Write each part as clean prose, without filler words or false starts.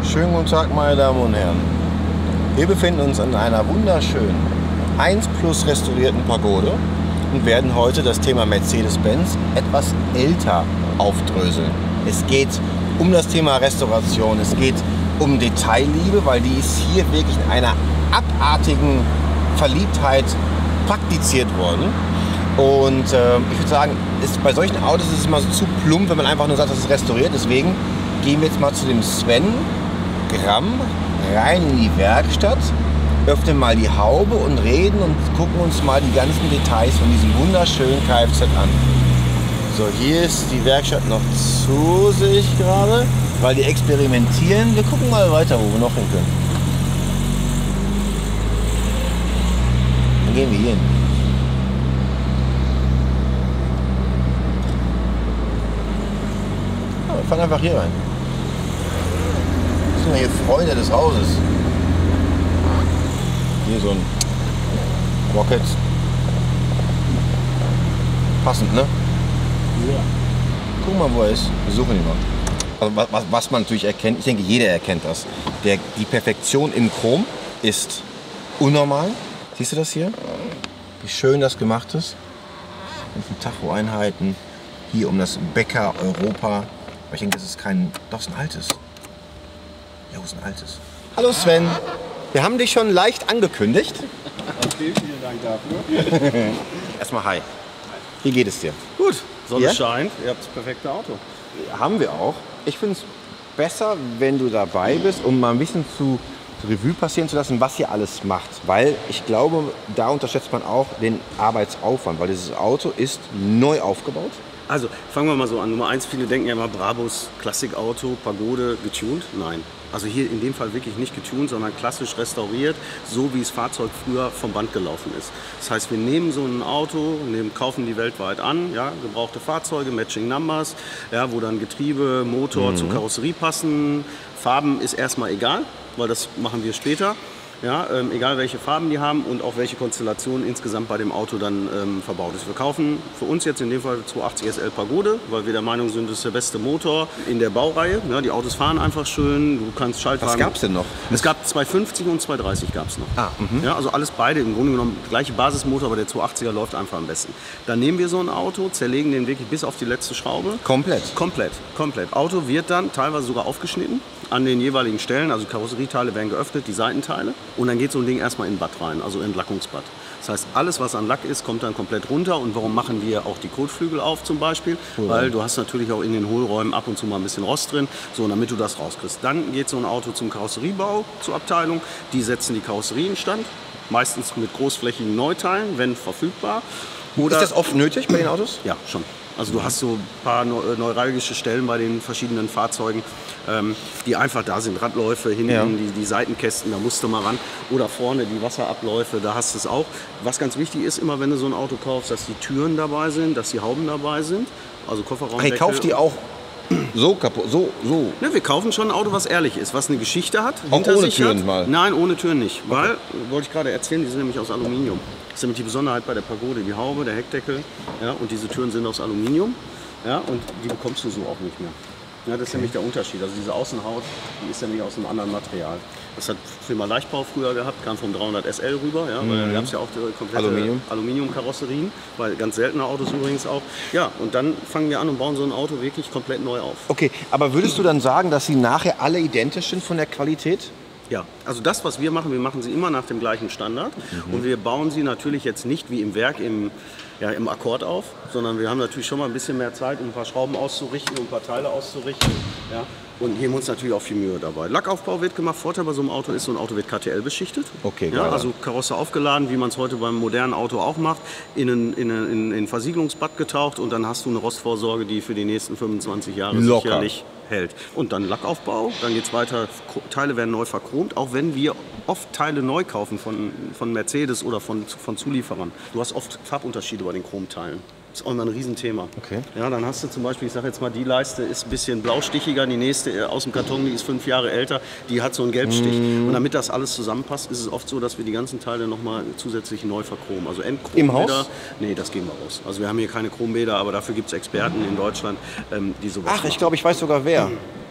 Schönen guten Tag, meine Damen und Herren. Wir befinden uns in einer wunderschönen 1+ restaurierten Pagode und werden heute das Thema Mercedes-Benz etwas älter aufdröseln. Es geht um das Thema Restauration, es geht um Detailliebe, weil die ist hier wirklich in einer abartigen Verliebtheit praktiziert worden. Und ich würde sagen, bei solchen Autos ist es immer so zu plump, wenn man einfach nur sagt, das ist restauriert. Deswegen gehen wir jetzt mal zu dem Sven Gramm rein in die Werkstatt, öffnen mal die Haube und reden und gucken uns mal die ganzen Details von diesem wunderschönen Kfz an. So, hier ist die Werkstatt noch zu, sehe ich gerade, weil die experimentieren. Wir gucken mal weiter, wo wir noch hin können. Dann gehen wir hier hin. Ja, wir fahren einfach hier rein. Wir sind ja hier Freunde des Hauses. Hier so ein Rocket. Passend, ne? Ja. Guck mal, wo er ist. Wir suchen ihn mal. Also, was man natürlich erkennt, ich denke, jeder erkennt das. Die Perfektion im Chrom ist unnormal. Siehst du das hier? Wie schön das gemacht ist. Und von Tacho-Einheiten. Hier um das Becker Europa. Aber ich denke, das ist kein. Doch, ist ein altes. Ja, ist ein altes. Hallo Sven. Wir haben dich schon leicht angekündigt. Okay, vielen Dank dafür. Erstmal hi. Wie geht es dir? Gut, Sonne Ja? scheint, ihr habt das perfekte Auto. Haben wir auch. Ich finde es besser, wenn du dabei bist, um mal ein bisschen zu Revue passieren zu lassen, was hier alles macht. Weil ich glaube, da unterschätzt man auch den Arbeitsaufwand, weil dieses Auto ist neu aufgebaut. Also, fangen wir mal so an. Nummer 1, viele denken ja immer Brabus, Klassikauto, Pagode, getuned. Nein. Also hier in dem Fall wirklich nicht getuned, sondern klassisch restauriert, so wie das Fahrzeug früher vom Band gelaufen ist. Das heißt, wir nehmen so ein Auto, kaufen die weltweit an, ja, gebrauchte Fahrzeuge, Matching Numbers, ja, wo dann Getriebe, Motor zur Karosserie passen. Farben ist erstmal egal, weil das machen wir später. Ja, egal welche Farben die haben und auch welche Konstellation insgesamt bei dem Auto dann verbaut ist. Wir kaufen für uns jetzt in dem Fall 280 SL Pagode, weil wir der Meinung sind, das ist der beste Motor in der Baureihe. Ja, die Autos fahren einfach schön, du kannst Schaltwagen... Was gab es denn noch? Es gab 250 und 230 gab es noch. Ah, ja, also alles beide, im Grunde genommen gleiche Basismotor, aber der 280er läuft einfach am besten. Dann nehmen wir so ein Auto, zerlegen den wirklich bis auf die letzte Schraube. Komplett? Komplett. Auto wird dann teilweise sogar aufgeschnitten an den jeweiligen Stellen. Also die Karosserieteile werden geöffnet, die Seitenteile. Und dann geht so ein Ding erstmal in ein Bad rein, also in ein Lackungsbad. Das heißt, alles, was an Lack ist, kommt dann komplett runter. Und warum machen wir auch die Kotflügel auf zum Beispiel? Weil du hast natürlich auch in den Hohlräumen ab und zu mal ein bisschen Rost drin, so damit du das rauskriegst. Dann geht so ein Auto zum Karosseriebau, zur Abteilung. Die setzen die Karosserie in Stand, meistens mit großflächigen Neuteilen, wenn verfügbar. Oder ist das oft nötig bei den Autos? Ja, schon. Also du hast so ein paar neuralgische Stellen bei den verschiedenen Fahrzeugen, die einfach da sind. Radläufe, hinten die Seitenkästen, da musst du mal ran. Oder vorne die Wasserabläufe, da hast du es auch. Was ganz wichtig ist, immer wenn du so ein Auto kaufst, dass die Türen dabei sind, dass die Hauben dabei sind. Also Kofferraumdeckel. Ich kaufe die auch so kaputt, so. Ne, wir kaufen schon ein Auto, was ehrlich ist, was eine Geschichte hat. Auch hinter ohne sich Türen hat. mal? Nein, ohne Türen nicht. Weil, wollte ich gerade erzählen, die sind nämlich aus Aluminium. Das ist nämlich die Besonderheit bei der Pagode, die Haube, der Heckdeckel, ja, und diese Türen sind aus Aluminium, ja, und die bekommst du so auch nicht mehr. Ja, das ist nämlich der Unterschied. Also diese Außenhaut, die ist nämlich aus einem anderen Material. Das hat Firma Leichtbau früher gehabt, kam vom 300 SL rüber, ja, weil da gab es ja auch die komplette Aluminiumkarosserien, weil ganz seltene Autos übrigens auch. Ja, und dann fangen wir an und bauen so ein Auto wirklich komplett neu auf. Okay, aber würdest du dann sagen, dass sie nachher alle identisch sind von der Qualität? Ja, also das, was wir machen sie immer nach dem gleichen Standard. Und wir bauen sie natürlich jetzt nicht wie im Werk im Akkord auf, sondern wir haben natürlich schon mal ein bisschen mehr Zeit, um ein paar Schrauben auszurichten und ein paar Teile auszurichten. Ja. Und geben uns natürlich auch viel Mühe dabei. Lackaufbau wird gemacht. Vorteil bei so einem Auto ist, so ein Auto wird KTL beschichtet. Okay, ja, also Karosse aufgeladen, wie man es heute beim modernen Auto auch macht, in ein Versiegelungsbad getaucht und dann hast du eine Rostvorsorge, die für die nächsten 25 Jahre sicherlich hält. Und dann Lackaufbau, dann geht es weiter, Teile werden neu verchromt, auch wenn wir oft Teile neu kaufen von Mercedes oder von Zulieferern. Du hast oft Farbunterschiede bei den Chromteilen. Das ist auch immer ein Riesenthema. Okay. Ja, dann hast du zum Beispiel, ich sage jetzt mal, die Leiste ist ein bisschen blaustichiger, die nächste aus dem Karton, die ist 5 Jahre älter, die hat so einen Gelbstich. Und damit das alles zusammenpasst, ist es oft so, dass wir die ganzen Teile nochmal zusätzlich neu verchromen. Also Endchrombäder. Im Haus? Nee, das gehen wir raus. Also wir haben hier keine Chrombäder, aber dafür gibt es Experten in Deutschland, die sowas Ach, ich glaube, ich weiß sogar wer.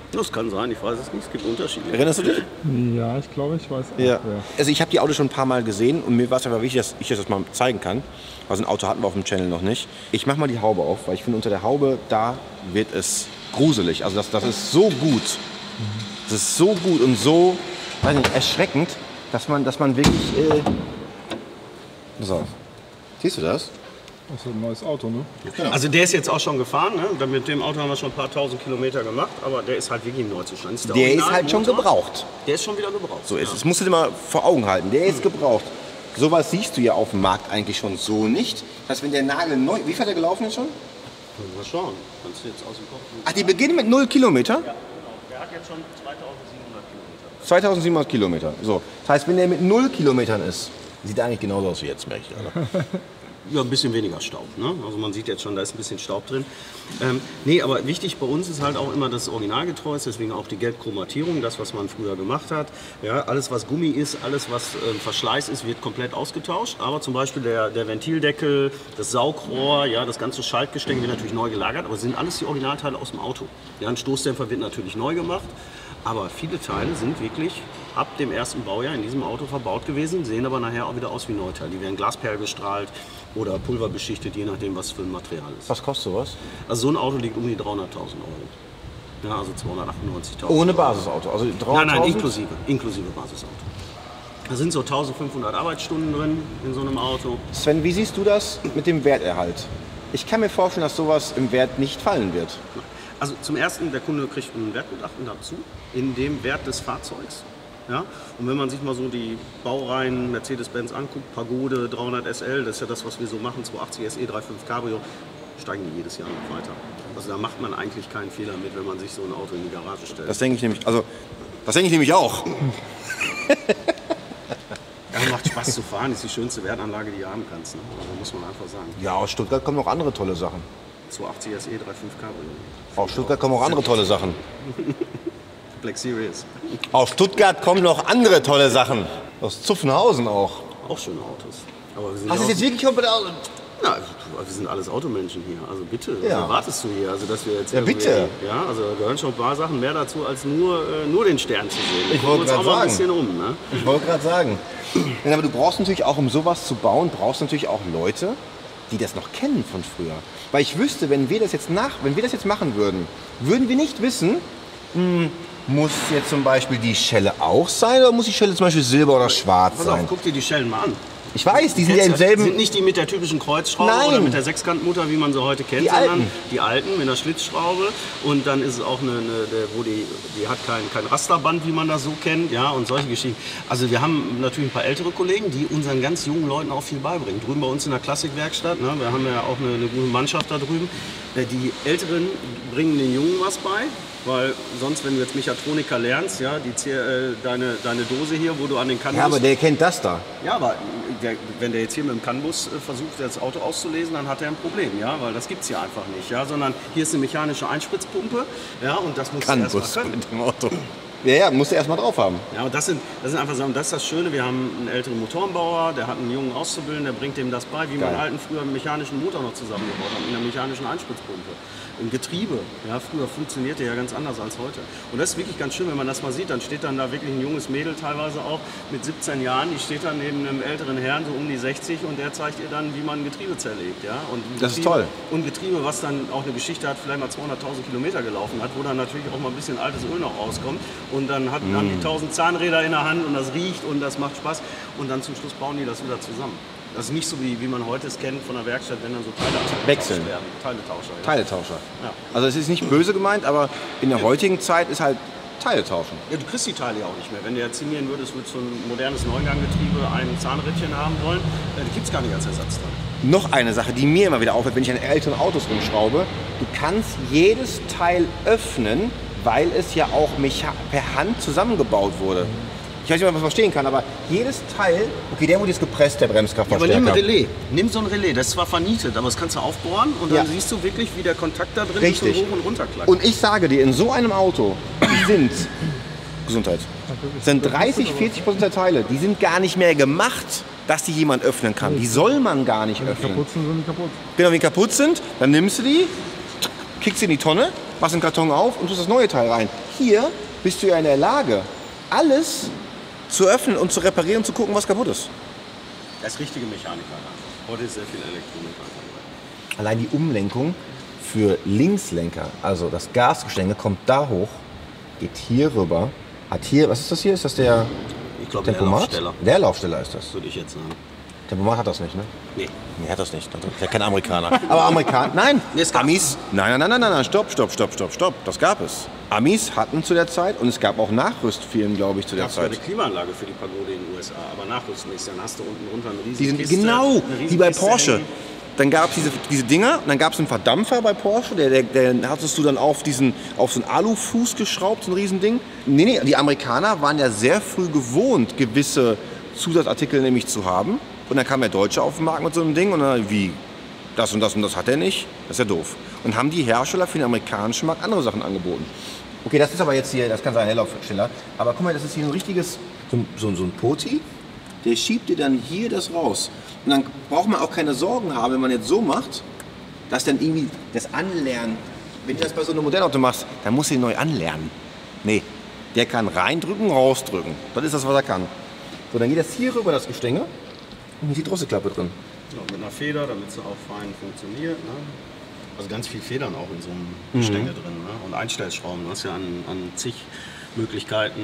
Das kann sein, ich weiß es nicht. Es gibt Unterschiede. Erinnerst du dich? Ja, ich glaube, ich weiß auch. Ja. Also ich habe die Autos schon ein paar Mal gesehen und mir war es einfach wichtig, dass ich das mal zeigen kann. Also ein Auto hatten wir auf dem Channel noch nicht. Ich mache mal die Haube auf, weil ich finde, unter der Haube, da wird es gruselig. Also das ist so gut. Das ist so gut und so, weiß nicht, erschreckend, dass man wirklich... Pass auf. Siehst du das? Das ist ein neues Auto, ne? Genau. Also der ist jetzt auch schon gefahren, ne? Mit dem Auto haben wir schon ein paar tausend Kilometer gemacht, aber der ist halt wirklich im Neuzustand. Der ist halt schon gebraucht. Der ist schon wieder gebraucht. So ist es. Das musst du dir mal vor Augen halten. Der ist gebraucht. Sowas siehst du ja auf dem Markt eigentlich schon so nicht. Das heißt, wenn der Nagel neu... Wie viel hat er gelaufen jetzt schon? Mal schauen. Kannst du jetzt aus dem Kopf... Ach, die beginnen mit 0 Kilometer? Ja, genau. Der hat jetzt schon 2700 Kilometer. 2700 Kilometer. So. Das heißt, wenn der mit 0 Kilometern ist, sieht er eigentlich genauso aus wie jetzt, merke ich. Oder? Ja, ein bisschen weniger Staub. Ne? Also man sieht jetzt schon, da ist ein bisschen Staub drin. Nee, aber wichtig bei uns ist halt auch immer, dass es originalgetreu ist, deswegen auch die Gelbchromatierung, das, was man früher gemacht hat. Ja, alles, was Gummi ist, alles, was Verschleiß ist, wird komplett ausgetauscht. Aber zum Beispiel der Ventildeckel, das Saugrohr, ja, das ganze Schaltgestänge wird natürlich neu gelagert, aber es sind alles die Originalteile aus dem Auto. Ja, ein Stoßdämpfer wird natürlich neu gemacht. Aber viele Teile sind wirklich ab dem ersten Baujahr in diesem Auto verbaut gewesen, sehen aber nachher auch wieder aus wie Neuteile. Die werden glasperlbestrahlt oder pulverbeschichtet, je nachdem, was für ein Material ist. Was kostet sowas? Also so ein Auto liegt um die 300.000 Euro. Ja, also 298.000. Ohne Basisauto? Also 300.000? Nein, inklusive Basisauto. Da sind so 1500 Arbeitsstunden drin in so einem Auto. Sven, wie siehst du das mit dem Werterhalt? Ich kann mir vorstellen, dass sowas im Wert nicht fallen wird. Also zum Ersten, der Kunde kriegt ein Wertgutachten dazu, in dem Wert des Fahrzeugs. Ja? Und wenn man sich mal so die Baureihen Mercedes-Benz anguckt, Pagode, 300 SL, das ist ja das, was wir so machen, 280 SE, 3.5 Cabrio, steigen die jedes Jahr noch weiter. Also da macht man eigentlich keinen Fehler mit, wenn man sich so ein Auto in die Garage stellt. Das denke ich nämlich auch. Ja, macht Spaß zu fahren, ist die schönste Wertanlage, die du haben kannst. Ne? Also muss man einfach sagen. Ja, aus Stuttgart kommen noch andere tolle Sachen. 280 SE, 3.5 Cabrio. Aus Stuttgart kommen auch andere tolle Sachen. Black Series. Aus Stuttgart kommen noch andere tolle Sachen. Aus Zuffenhausen auch. Auch schöne Autos. Aber wir sind Hast du ja es jetzt wirklich komplett aus? Ja, wir sind alles Automenschen hier. Also bitte, was Ja. erwartest du hier? Also, dass wir jetzt Ja, bitte. Ja, also da gehören schon ein paar Sachen mehr dazu, als nur den Stern zu sehen. Ich wollte uns gerade auch mal ein sagen. bisschen um. Ne? Ich wollte gerade sagen. Ja, aber du brauchst natürlich auch, um sowas zu bauen, brauchst du natürlich auch Leute, die das noch kennen von früher. Weil ich wüsste, wenn wir das jetzt machen würden, würden wir nicht wissen, muss jetzt zum Beispiel die Schelle auch sein oder muss die Schelle zum Beispiel silber oder schwarz Pass auf, sein? guck dir die Schellen mal an. Ich weiß, die sind ja im Sind selben... nicht die mit der typischen Kreuzschraube Nein. oder mit der Sechskantmutter, wie man sie heute kennt, Die sondern alten. die alten mit der Schlitzschraube. Und dann ist es auch die hat kein Rasterband, wie man das so kennt, ja, und solche Geschichten. Also wir haben natürlich ein paar ältere Kollegen, die unseren ganz jungen Leuten auch viel beibringen. Drüben bei uns in der Klassikwerkstatt, ne, wir haben ja auch eine gute Mannschaft da drüben. Die Älteren bringen den Jungen was bei. Weil sonst, wenn du jetzt Mechatroniker lernst, ja, deine Dose hier, wo du an den Kannbus... Ja, aber der kennt das da. Ja, aber wenn der jetzt hier mit dem Kannbus versucht, das Auto auszulesen, dann hat er ein Problem, ja, weil das gibt es hier einfach nicht, ja, sondern hier ist eine mechanische Einspritzpumpe, ja, und das musst du erst mal können. mit dem Auto. Ja, musst du erst mal drauf haben. Ja, und das sind einfach Sachen, das ist das Schöne, wir haben einen älteren Motorenbauer, der hat einen jungen Auszubildenden, der bringt dem das bei, wie man Geil. alten früher einen mechanischen Motor noch zusammengebaut hat, mit einer mechanischen Einspritzpumpe. Im Getriebe, ja, früher funktionierte ja ganz anders als heute. Und das ist wirklich ganz schön, wenn man das mal sieht, dann steht dann da wirklich ein junges Mädel teilweise auch mit 17 Jahren, die steht dann neben einem älteren Herrn, so um die 60, und der zeigt ihr dann, wie man ein Getriebe zerlegt. Ja? Und ein Das ist Getriebe- toll. Und Getriebe, was dann auch eine Geschichte hat, vielleicht mal 200.000 Kilometer gelaufen hat, wo dann natürlich auch mal ein bisschen altes Öl noch rauskommt. Und dann haben die 1000 Zahnräder in der Hand und das riecht und das macht Spaß. Und dann zum Schluss bauen die das wieder zusammen. Das ist nicht so, wie man heute es kennt von der Werkstatt, wenn dann so Teile Wechseln. werden. Teiletauscher. Ja. Teiletauscher. Ja. Also es ist nicht böse gemeint, aber in der heutigen Zeit ist halt Teile tauschen. Ja, du kriegst die Teile ja auch nicht mehr. Wenn du jetzt hingehen würdest, würdest du ein modernes Neunganggetriebe, ein Zahnrädchen haben wollen, die gibt es gar nicht als Ersatzteil. Noch eine Sache, die mir immer wieder auffällt, wenn ich an älteren Autos rumschraube. Du kannst jedes Teil öffnen, weil es ja auch per Hand zusammengebaut wurde. Ich weiß nicht, ob man das verstehen kann, aber jedes Teil, okay, der wurde jetzt gepresst, der Aber Bremskraftverstärker. nimm ein Relais. Nimm so ein Relais. Das ist zwar vernietet, aber das kannst du aufbohren und dann Ja. siehst du wirklich, wie der Kontakt da drin Richtig. ist und hoch und runter klackt. Und ich sage dir, in so einem Auto sind, Gesundheit, sind 30-40% der Teile, die sind gar nicht mehr gemacht, dass die jemand öffnen kann. Die soll man gar nicht öffnen. Kaputt sind die kaputt. Genau, wenn die kaputt sind, dann nimmst du die, kickst sie in die Tonne, machst den Karton auf und tust das neue Teil rein. hier bist du ja in der Lage, alles zu öffnen und zu reparieren, zu gucken, was kaputt ist. Das ist richtige Mechaniker. Heute ist sehr viel Elektronik. Allein die Umlenkung für Linkslenker, also das Gasgestänge, kommt da hoch, geht hier rüber, hat hier, was ist das hier? Ist das der Ich glaube, Tempomat? Leerlaufsteller, Leerlaufsteller ist das. würde ich jetzt sagen. Tempomat hat das nicht, ne? Nee. Nee, hat das nicht. Das ist ja kein Amerikaner. Aber Amerikaner, nein. Nee, es gab's. Amis, nein, stopp. Das gab es. Amis hatten zu der Zeit und es gab auch Nachrüstfirmen, glaube ich, zu der Das war eine Zeit. Klimaanlage für die Pagode in den USA, aber nachrüsten ist, dann hast du unten drunter eine Die riesige sind, Kiste. genau, eine wie riesige bei Kiste Porsche. hängen. Dann gab es diese Dinger und dann gab es einen Verdampfer bei Porsche, der hattest du dann auf so einen Alufuß geschraubt, so ein Riesending. Nee, die Amerikaner waren ja sehr früh gewohnt, gewisse Zusatzartikel nämlich zu haben. Und dann kam der Deutsche auf den Markt mit so einem Ding und dann, wie, das und das und das hat er nicht, das ist ja doof. Und haben die Hersteller für den amerikanischen Markt andere Sachen angeboten. Okay, das ist aber jetzt hier, das kann sein Leerlaufsteller, aber guck mal, das ist hier ein richtiges, so ein Poti, der schiebt dir dann hier das raus. Und dann braucht man auch keine Sorgen haben, wenn man jetzt so macht, dass dann irgendwie das Anlernen, wenn du das bei so einem Modellauto machst, dann musst du ihn neu anlernen. Nee, der kann reindrücken, rausdrücken. Das ist das, was er kann. So, dann geht das hier rüber, das Gestänge, und hier ist die Drosselklappe drin. Ja, mit einer Feder, damit sie auch fein funktioniert. Ne? Also ganz viel Federn auch in so einem Gestänge drin. Ne? Und Einstellschrauben. Du hast ja an zig Möglichkeiten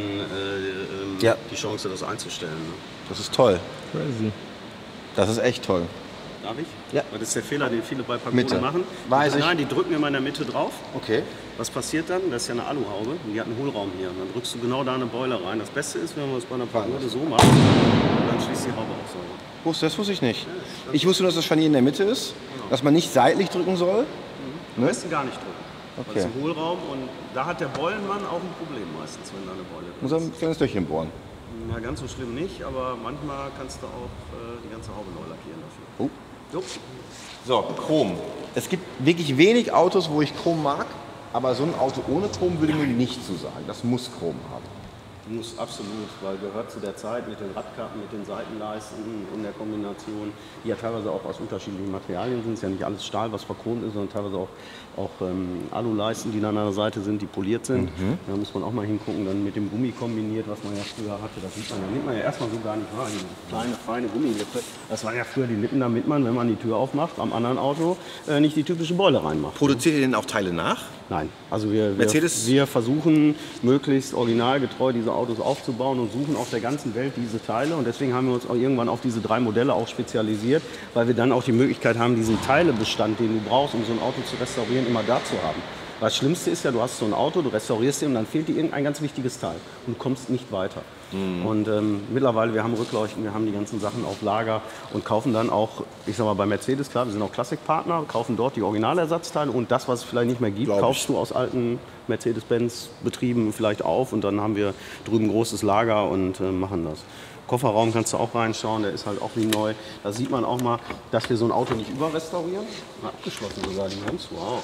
Ja. die Chance, das einzustellen. Ne? Das ist toll. Crazy. Das ist echt toll. Darf ich? Ja. Weil das ist der Fehler, den viele bei Pagode Mitte. machen. Weiß ich. Nein, die drücken immer in der Mitte drauf. Okay. Was passiert dann? Das ist ja eine Aluhaube und die hat einen Hohlraum hier. Und dann drückst du genau da eine Beule rein. Das Beste ist, wenn man es bei einer Pagode so macht, dann schließt die Haube auch sauber. Das wusste ich nicht. Ich wusste nur, dass das Scharnier in der Mitte ist, dass man nicht seitlich drücken soll. Am besten gar nicht drücken. Okay. Das ist ein Hohlraum und da hat der Bollenmann auch ein Problem meistens, wenn da eine Beule drin Muss ist. er ein kleines Löchchen bohren. Na, ganz so schlimm nicht, aber manchmal kannst du auch die ganze Haube neu lackieren dafür. Oh. Jo. So, Chrom. Es gibt wirklich wenig Autos, wo ich Chrom mag, aber so ein Auto ohne Chrom würde mir nicht so sagen. Das muss Chrom haben. Muss absolut, weil gehört zu der Zeit mit den Radkappen, mit den Seitenleisten in der Kombination, die ja teilweise auch aus unterschiedlichen Materialien sind. Es ist ja nicht alles Stahl, was verchromt ist, sondern teilweise auch Aluleisten, die dann an der Seite sind, die poliert sind. Da muss man auch mal hingucken, dann mit dem Gummi kombiniert, was man ja früher hatte. Das sieht man ja, nimmt man ja erstmal so gar nicht wahr. Diese kleine, feine Gummilippe. Das waren ja früher die Lippen, damit man, wenn man die Tür aufmacht, am anderen Auto nicht die typische Beule reinmacht. Produziert ihr denn auch Teile nach? Nein, also wir versuchen möglichst originalgetreu diese Autos aufzubauen und suchen auf der ganzen Welt diese Teile. Und deswegen haben wir uns auch irgendwann auf diese 3 Modelle auch spezialisiert, weil wir dann auch die Möglichkeit haben, diesen Teilebestand, den du brauchst, um so ein Auto zu restaurieren, immer da zu haben. Weil das Schlimmste ist ja, du hast so ein Auto, du restaurierst ihn und dann fehlt dir irgendein ganz wichtiges Teil und du kommst nicht weiter. Und mittlerweile, wir haben Rückleuchten, wir haben die ganzen Sachen auf Lager und kaufen dann auch, ich sag mal bei Mercedes, klar, wir sind auch Klassikpartner, kaufen dort die Originalersatzteile und das, was es vielleicht nicht mehr gibt, kaufst du aus alten Mercedes-Benz-Betrieben vielleicht auf und dann haben wir drüben ein großes Lager und machen das. Kofferraum kannst du auch reinschauen, der ist halt auch wie neu. Da sieht man auch mal, dass wir so ein Auto nicht überrestaurieren. Abgeschlossen sogar die Jungs, wow.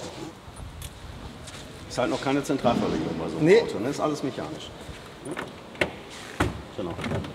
Ist halt noch keine Zentralverriegelung bei so einem Auto, ne? Ist alles mechanisch. Ja. Genau.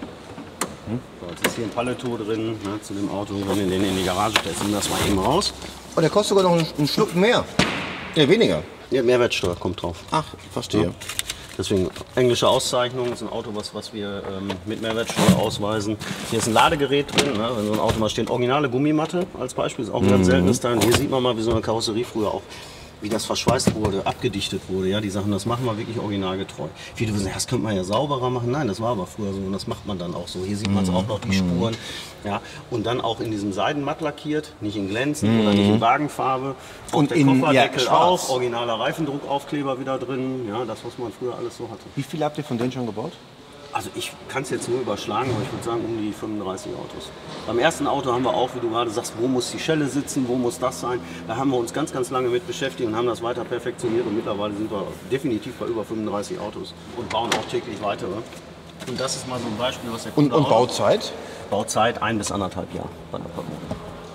So, jetzt ist hier ein Paletto drin, ne, zu dem Auto. Wenn du den in die Garage stellst, nimm das mal eben raus. Und der kostet sogar noch einen Schluck mehr. Ja, weniger. Ja, Mehrwertsteuer kommt drauf. Ach, verstehe. Ja. Deswegen englische Auszeichnung, das ist ein Auto, was wir mit Mehrwertsteuer ausweisen. Hier ist ein Ladegerät drin, ne? Wenn so ein Auto mal steht, originale Gummimatte als Beispiel, ist auch ein ganz seltenes Teil. Und hier sieht man mal, wie so eine Karosserie früher auch, wie das verschweißt wurde, abgedichtet wurde. Ja, die Sachen, das machen wir wirklich originalgetreu. Viele wissen, das könnte man ja sauberer machen. Nein, das war aber früher so und das macht man dann auch so. Hier sieht man es auch noch, die Spuren. Ja, und dann auch in diesem Seidenmatt lackiert, nicht in glänzend oder nicht in Wagenfarbe. Und der in Kofferdeckel schwarz. auch, originaler Reifendruckaufkleber wieder drin. Ja, das, was man früher alles so hatte. Wie viele habt ihr von denen schon gebaut? Also ich kann es jetzt nur überschlagen, aber ich würde sagen um die 35 Autos. Beim ersten Auto haben wir auch, wie du gerade sagst, wo muss die Schelle sitzen, wo muss das sein. Da haben wir uns ganz, ganz lange mit beschäftigt und haben das weiter perfektioniert. Und mittlerweile sind wir definitiv bei über 35 Autos und bauen auch täglich weitere. Und das ist mal so ein Beispiel, was der Kunde Und auch- Bauzeit? Bauzeit 1 bis 1,5 Jahre bei der Pagode.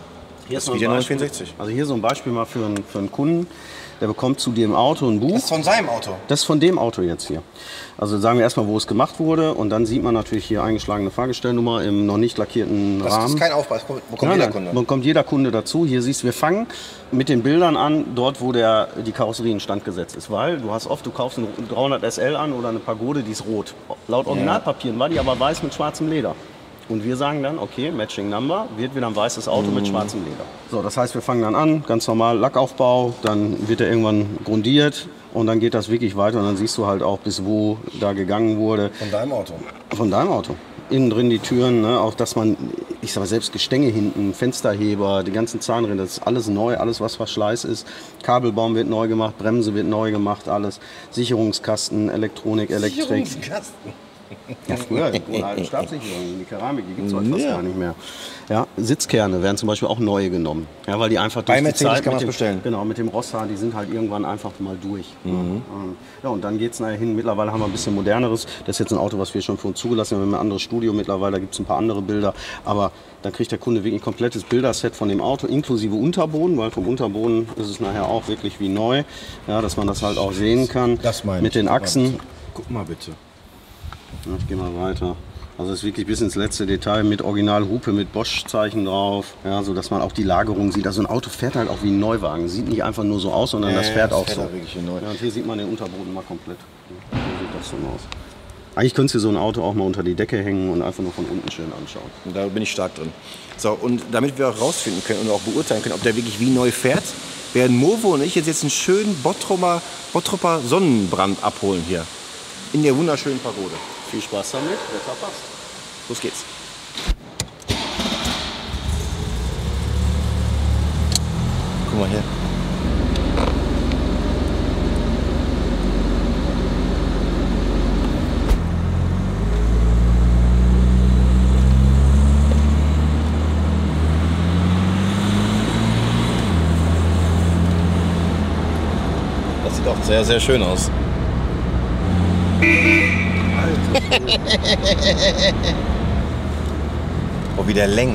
Hier ist Das ist wieder 964. Also hier so ein Beispiel mal für einen Kunden. Der bekommt zu dem Auto ein Buch. Das ist von seinem Auto. Das ist von dem Auto jetzt hier. Also sagen wir erstmal, wo es gemacht wurde. Und dann sieht man natürlich hier eingeschlagene Fahrgestellnummer im noch nicht lackierten Das Rahmen. ist kein Aufpreis, bekommt jeder Kunde. Bekommt jeder Kunde dazu. Hier siehst du, wir fangen mit den Bildern an, dort wo die Karosserie in Stand gesetzt ist. Weil du kaufst einen 300 SL an oder eine Pagode, die ist rot. Laut Originalpapieren war die aber weiß mit schwarzem Leder. Und wir sagen dann, okay, Matching Number, wird wieder ein weißes Auto mit schwarzem Leder. So, das heißt, wir fangen dann an, ganz normal Lackaufbau, dann wird er irgendwann grundiert und dann geht das wirklich weiter und dann siehst du halt auch, bis wo da gegangen wurde. Von deinem Auto. Von deinem Auto. Innen drin die Türen, ne, auch dass man, ich sag mal, selbst Gestänge hinten, Fensterheber, die ganzen Zahnräder, das ist alles neu, alles was Verschleiß ist. Kabelbaum wird neu gemacht, Bremse wird neu gemacht, alles. Sicherungskasten, Elektronik, Elektrik. Sicherungskasten. Ja, früher, die alten Stabsicherungen, die Keramik, die gibt es heute fast gar nicht mehr. Ja, Sitzkerne werden zum Beispiel auch neue genommen. Ja, weil die einfach durch Bei die Mercedes Zeit kann man mit es bestellen. Genau, mit dem Rosshaar, die sind halt irgendwann einfach mal durch. Ja, und dann geht es nachher hin. Mittlerweile haben wir ein bisschen moderneres. Das ist jetzt ein Auto, was wir schon für uns zugelassen haben. Wir haben ein anderes Studio mittlerweile, da gibt es ein paar andere Bilder. Aber dann kriegt der Kunde wirklich ein komplettes Bilderset von dem Auto, inklusive Unterboden, weil vom Unterboden ist es nachher auch wirklich wie neu. Ja, dass man das halt auch sehen kann. Das meine ich. Mit den Achsen. Guck mal bitte. Ja, ich gehe mal weiter. Also es ist wirklich bis ins letzte Detail mit Originalhupe, mit Bosch-Zeichen drauf, ja, so dass man auch die Lagerung sieht. Also ein Auto fährt halt auch wie ein Neuwagen. Sieht nicht einfach nur so aus, sondern das fährt auch so. Wirklich neu. Ja, und hier sieht man den Unterboden mal komplett. So sieht das so aus. Eigentlich könntest du so ein Auto auch mal unter die Decke hängen und einfach nur von unten schön anschauen. Und da bin ich stark drin. So, und damit wir auch rausfinden können und auch beurteilen können, ob der wirklich wie neu fährt, werden Movo und ich jetzt einen schönen Bottroper Sonnenbrand abholen hier. In der wunderschönen Pagode. Viel Spaß damit, Wetter passt. Los geht's. Guck mal hier. Das sieht auch sehr, sehr schön aus. Oh, wie der lenkt.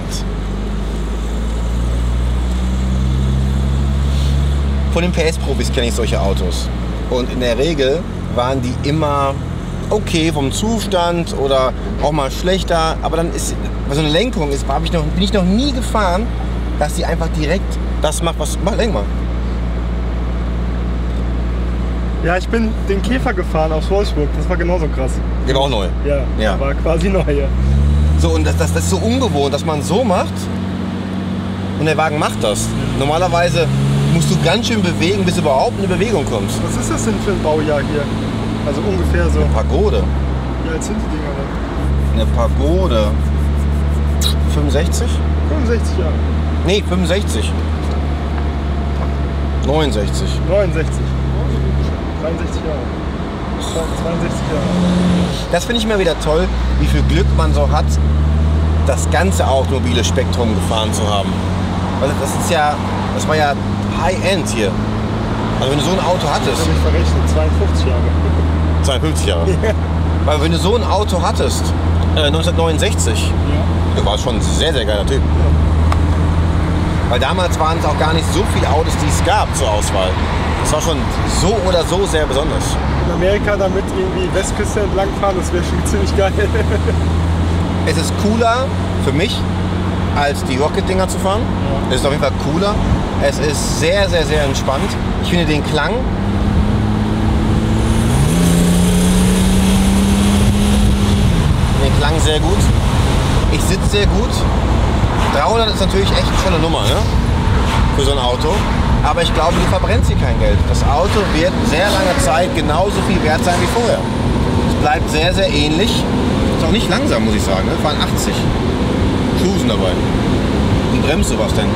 Von den PS-Profis kenne ich solche Autos. Und in der Regel waren die immer okay vom Zustand oder auch mal schlechter. Aber dann ist, so eine Lenkung ist, bin ich noch nie gefahren, dass die einfach direkt das macht, was... Lenk mal. Ja, ich bin den Käfer gefahren aus Wolfsburg. Das war genauso krass. Der war auch neu. Ja, war quasi neu, ja. So, und das ist so ungewohnt, dass man so macht und der Wagen macht das. Normalerweise musst du ganz schön bewegen, bis du überhaupt in eine Bewegung kommst. Was ist das denn für ein Baujahr hier? Also ungefähr so. Eine Pagode. Wie alt sind die Dinger denn? Eine Pagode. 65? 65 Jahre. Nee, 65. 69. 69. 63 Jahre. 62 Jahre. Das finde ich immer wieder toll, wie viel Glück man so hat, das ganze automobile Spektrum gefahren zu haben. Weil das war ja High-End hier. Also wenn du so ein Auto Ich hattest, habe mich verrechnet. 52 Jahre. 52 Jahre. Weil wenn du so ein Auto hattest, 1969, du warst schon ein sehr, sehr geiler Typ. Weil damals waren es auch gar nicht so viele Autos, die es gab zur Auswahl. Das war schon so oder so sehr besonders. In Amerika damit irgendwie Westküste entlang fahren, das wäre schon ziemlich geil. Es ist cooler für mich, als die Rocket-Dinger zu fahren. Es ist auf jeden Fall cooler. Es ist sehr, sehr, sehr entspannt. Ich finde den Klang sehr gut. Ich sitze sehr gut. 300 ist natürlich echt schon eine Nummer, ne? Für so ein Auto. Aber ich glaube, die verbrennt sich kein Geld. Das Auto wird sehr lange Zeit genauso viel wert sein wie vorher. Es bleibt sehr, sehr ähnlich. Ist auch nicht langsam, muss ich sagen. Ne? Fahren 80. Cruisen dabei. Wie bremst du was denn?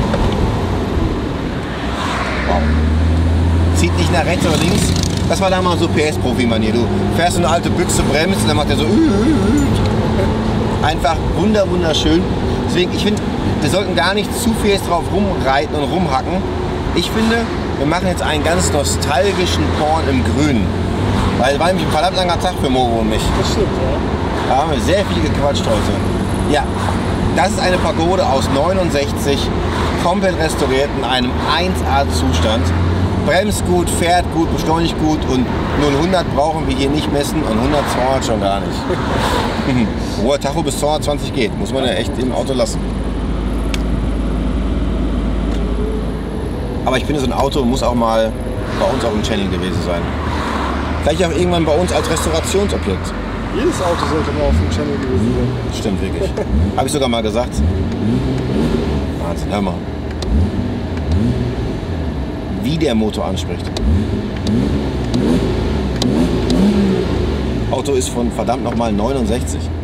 Wow. Zieht nicht nach rechts oder links. Das war damals so PS-Profi-Manier. Du fährst eine alte Büchse, bremst und dann macht er so. Einfach wunderschön. Deswegen, ich finde, wir sollten gar nicht zu viel jetzt drauf rumreiten und rumhacken. Ich finde, wir machen jetzt einen ganz nostalgischen Porn im Grünen. Weil war nämlich ein verdammt langer Tag für Movo und mich. Das stimmt, ja. Da haben wir sehr viel gequatscht heute. Ja, Das ist eine Pagode aus 69, komplett restauriert in einem 1A-Zustand. Bremst gut, fährt gut, beschleunigt gut und 0-100 brauchen wir hier nicht messen und 100, 200 schon gar nicht. Hoher Tacho bis 220 geht, muss man ja echt im Auto lassen. Aber ich finde, so ein Auto muss auch mal bei uns auf dem Channel gewesen sein. Vielleicht auch irgendwann bei uns als Restaurationsobjekt. Jedes Auto sollte mal auf dem Channel gewesen sein. Stimmt, wirklich. Habe ich sogar mal gesagt. Wahnsinn, hör mal. Wie der Motor anspricht. Auto ist von verdammt nochmal 69.